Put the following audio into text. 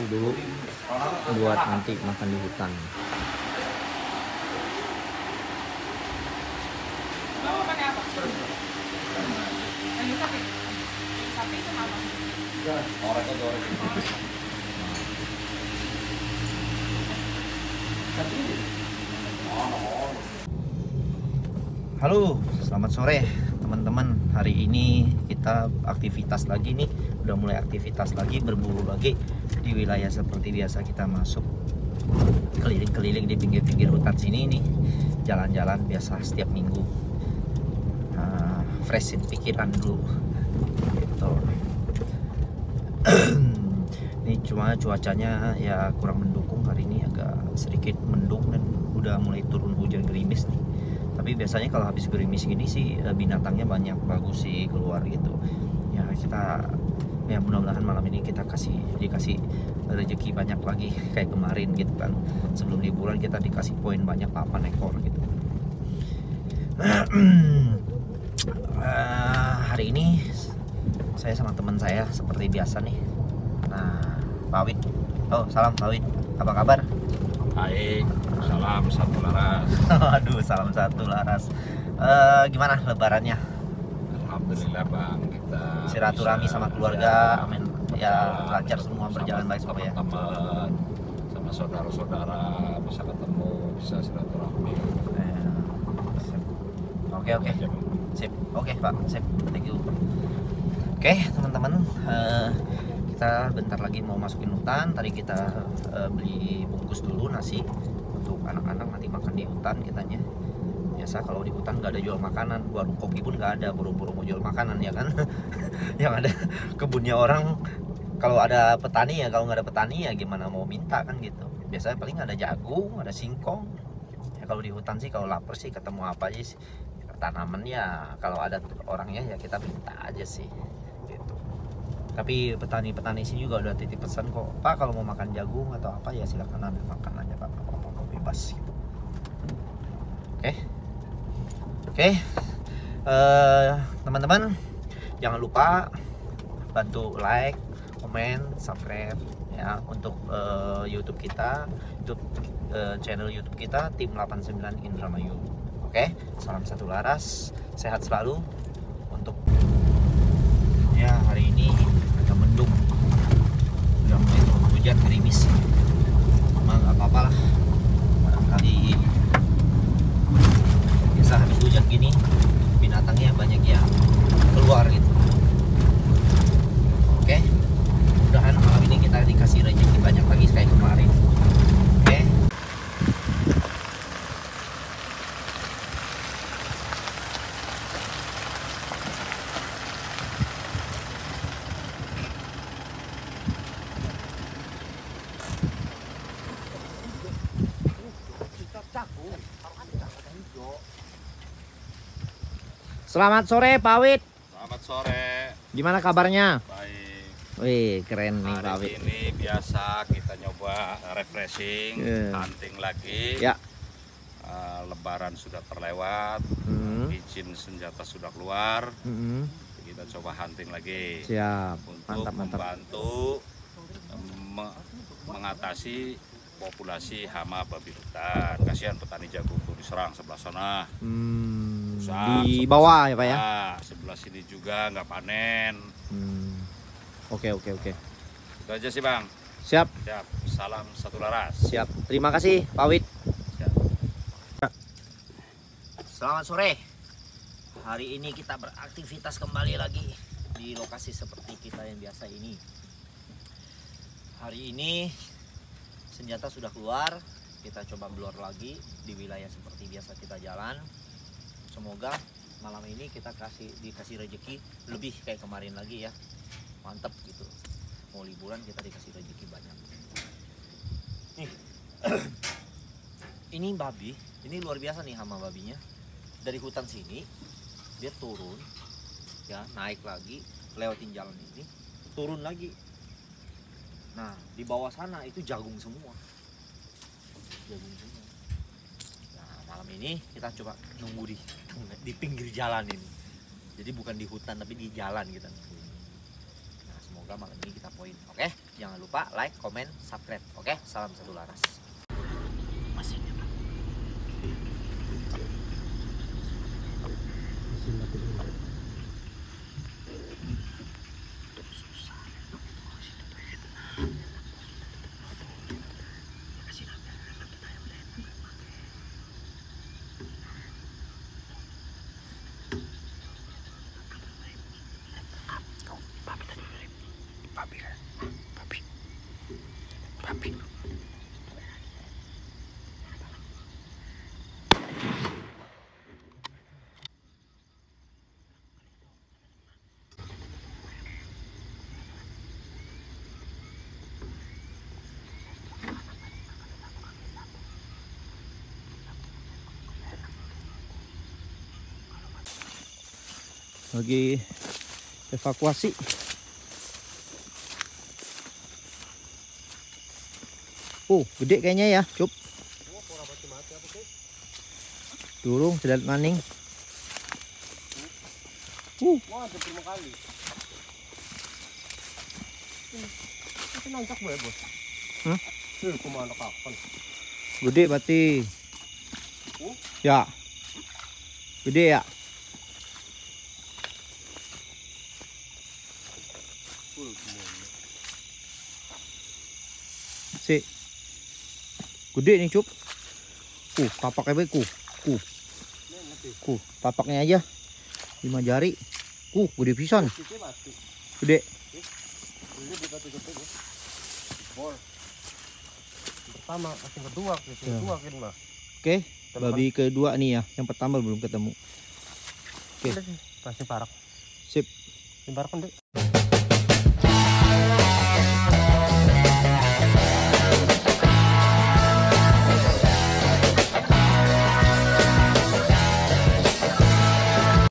lokasi dulu buat nanti makan di hutan. Mau pakai apa? Yang sapi. Sapi itu apa? Orek aja orek. Halo, selamat sore teman-teman. Hari ini kita aktivitas lagi nih. Udah mulai aktivitas lagi, berburu lagi di wilayah seperti biasa. Kita masuk keliling-keliling di pinggir-pinggir hutan sini nih. Jalan-jalan biasa setiap minggu. Freshin pikiran dulu gitu. Ini cuma cuacanya ya kurang mendukung hari ini, agak sedikit mendung dan udah mulai turun hujan gerimis nih. Tapi biasanya kalau habis gerimis gini sih binatangnya banyak bagus sih keluar gitu. Ya kita ya mudah-mudahan malam ini kita dikasih rezeki banyak lagi kayak kemarin gitu kan. Sebelum liburan kita dikasih poin banyak 8 ekor gitu. Hari ini saya sama teman saya seperti biasa nih. Nah, Pak Wid. Oh, salam Pak Wid. Apa kabar? Baik, salam satu laras. Aduh, salam satu laras. Gimana lebarannya? Alhamdulillah Bang, kita Silaturahmi sama keluarga, amin. Ya lancar semua, berjalan baik sama Pak ya. teman, sama saudara-saudara bisa ketemu, bisa silaturahmi. Oke. Sip. Oke Pak, sip. Thank you. Oke teman-teman, kita bentar lagi mau masukin hutan. Tadi kita beli bungkus dulu nasi untuk anak-anak nanti makan di hutan kitanya. Biasa kalau di hutan nggak ada jual makanan, warung kopi pun nggak ada, buru-buru mau jual makanan ya kan. Yang ada kebunnya orang. Kalau ada petani ya, kalau nggak ada petani ya gimana mau minta kan gitu. Biasanya paling ada jagung, ada singkong. Ya kalau di hutan sih kalau lapar sih ketemu apa aja sih. Tanaman ya kalau ada orangnya ya kita minta aja sih gitu. Tapi petani-petani sini juga udah titip pesan kok, Pak kalau mau makan jagung atau apa ya silakan ambil makan aja Pak, apa-apa bebas gitu. Oke. Teman-teman jangan lupa bantu like, komen, subscribe ya untuk YouTube kita, channel YouTube kita Tim 89 Indramayu. Oke, salam satu laras, sehat selalu. Untuk ya hari ini agak mendung, udah mulai turun hujan gerimis. Emang nggak apa-apa lah, barangkali biasa habis hujan gini binatangnya banyak yang keluar gitu. Oke, mudahan malam ini kita dikasih rezeki banyak lagi kayak kemarin. Oke. Selamat sore Pak Wid. Selamat sore. Gimana kabarnya? Baik. Wih, keren nih Pak Hari Wid. ini biasa kita nyoba refreshing, hunting lagi. Ya. Lebaran sudah terlewat, izin senjata sudah keluar. Kita coba hunting lagi. Siap. Untuk membantu mengatasi populasi hama babi hutan. Kasihan petani jagung tuh diserang sebelah sana. Di bawah ya Pak ya? Sebelah sini juga nggak panen. Oke. Itu aja sih Bang. Siap. Salam satu laras. Siap. Terima kasih Pak Wid. Siap. Selamat sore. Hari ini kita beraktivitas kembali lagi di lokasi seperti kita yang biasa ini. Hari ini senjata sudah keluar. Kita coba blur lagi di wilayah seperti biasa kita jalan. Semoga malam ini kita dikasih rezeki lebih kayak kemarin lagi ya. Mantep gitu. Mau liburan kita dikasih rezeki banyak. Nih. Ini babi, ini luar biasa nih hama babinya. Dari hutan sini dia turun ya, naik lagi lewatin jalan ini, turun lagi. Nah, di bawah sana itu jagung semua. Nah, malam ini kita coba nunggu di pinggir jalan ini. Jadi bukan di hutan tapi di jalan kita. Nah, semoga semoga malam ini kita poin. Oke, jangan lupa like, comment, subscribe. Oke, salam satu laras. Masih nyala. Papi. Lagi evakuasi. Gede kayaknya ya, Cup. Durung sedat maning. Wah, hampir 5 kali. Tapi nancak boleh, Bos. Kemana kapan? Gede berarti. Ya. Gede ya. Si. Gede nih, Cup. Tapaknya baik, tapaknya aja 5 jari. Gede pisan. Gede. Pertama, yang kedua, kedua kan mah. Oke, babi kedua nih ya. Yang pertama belum ketemu. Oke. Pasti parak. Sip. Parak kan, Dek.